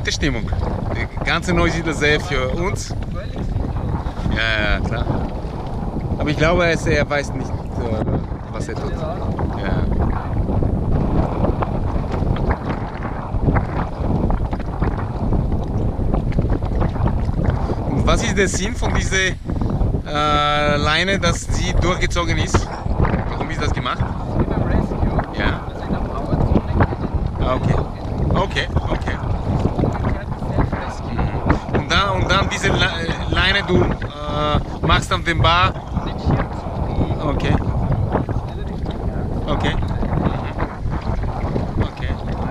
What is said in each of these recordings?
gute Stimmung. Die ganze Neusiedlersee für uns. Ja, klar. Aber ich glaube, er weiß nicht, was er tut. Ja. Und was ist der Sinn von dieser Leine, dass sie durchgezogen ist? Warum ist das gemacht? Ja. Okay. Okay, okay. Und dann diese Leine, du machst auf dem Bar. Okay. Okay. Okay.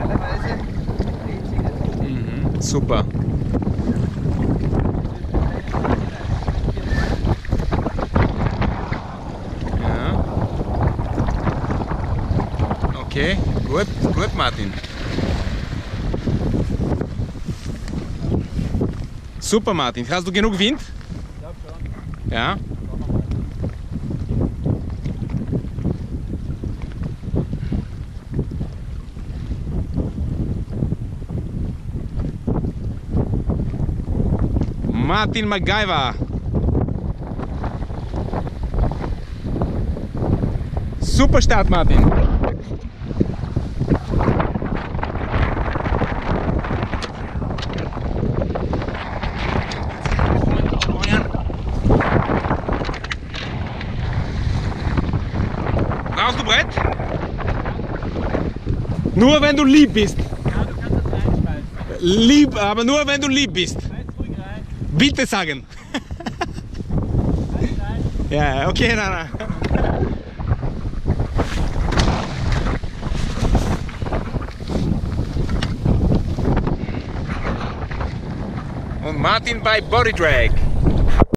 Mhm. Super. Ja. Okay, gut, gut, Martin. Super, Martin. Hast du genug Wind? Ich glaube schon. Ja. Martin MacGyver. Super Start, Martin. Brauchst du Brett? Nur wenn du lieb bist. Ja, du kannst das reinschmeißen. Lieb, aber nur wenn du lieb bist. Schmeiß ruhig rein. Bitte sagen. Schmeiß rein. Ja, okay, nein. Und Martin bei Body Drag.